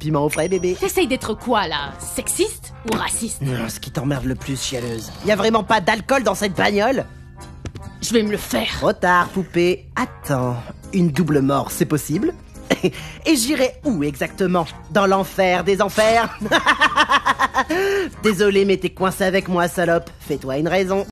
piment au frais, bébé. T'essayes d'être quoi, là? Sexiste ou raciste? Non, ce qui t'emmerde le plus, chialeuse. Y a vraiment pas d'alcool dans cette bagnole? Je vais me le faire. Trop tard, poupée. Attends, une double mort, c'est possible? Et j'irai où exactement? Dans l'enfer des enfers? Désolé, mais t'es coincé avec moi, salope. Fais-toi une raison.